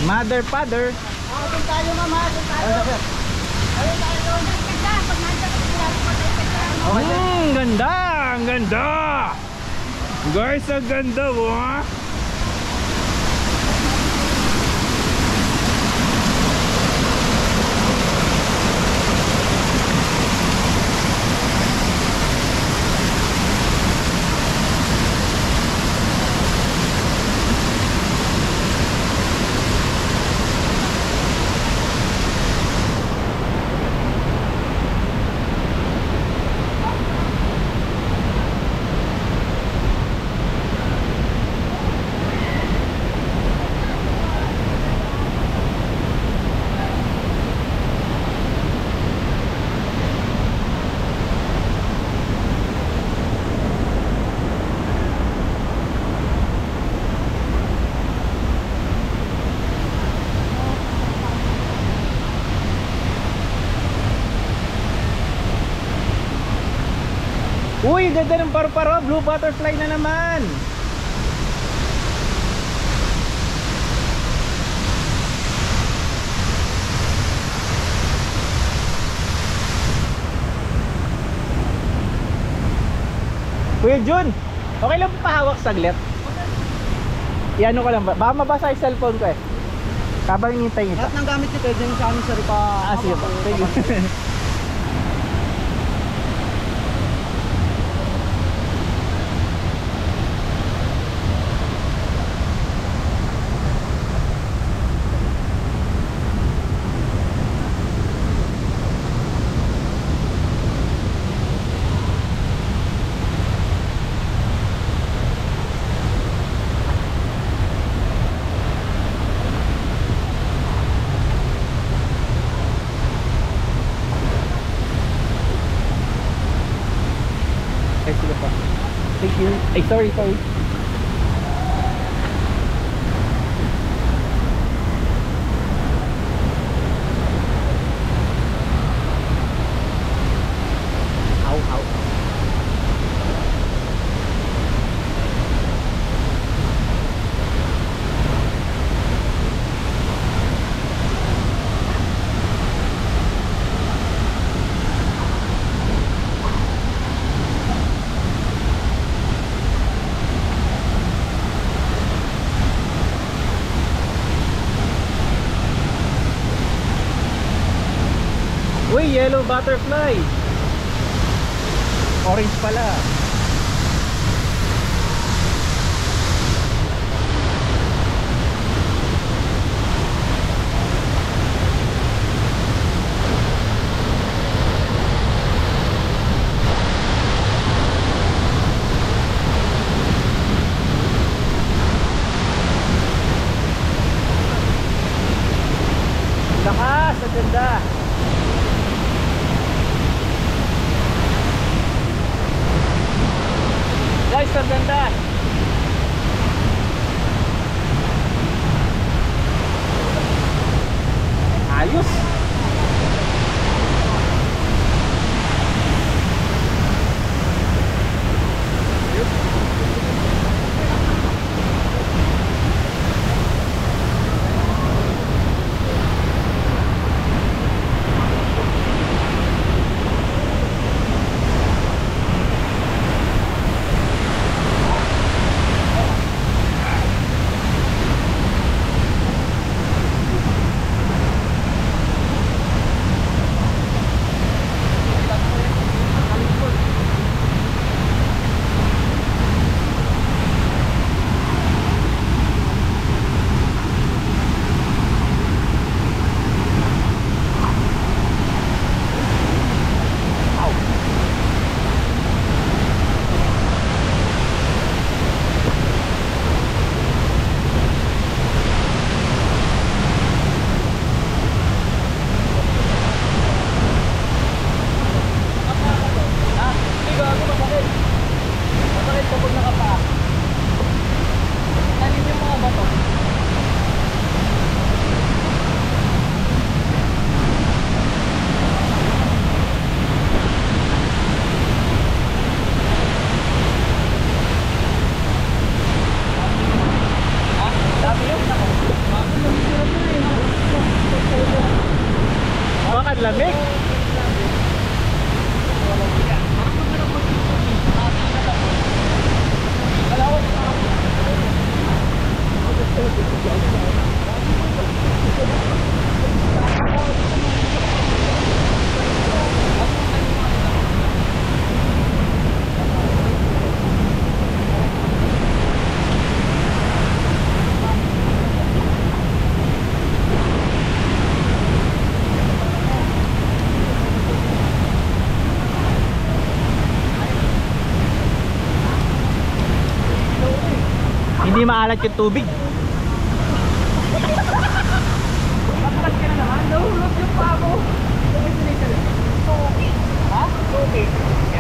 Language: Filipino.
Mother, father. Doon tayo mama, doon tayo. Doon tayo. Ganda, ang ganda. Guys, ang ganda mo ha. Uy, ganda ng paru-paro, blue butterfly na naman. Kuya Jun, okay lang pahawak saglit? Iano ko lang ba? Baka mabasa yung cellphone ko eh. Habang hinintay nito. Lahat ng gamit niyo pwede yung sa amin sir pa. Sige po, thank you. Thank you. Ay, sorry. Ow. Uy, yellow butterfly. Orange pala. Lakas, ang ganda. Guys, ang ganda. Ayos. Hindi maalat yung tubig. Matras ka na naman. Nahulog yung pako. Ha? Okay.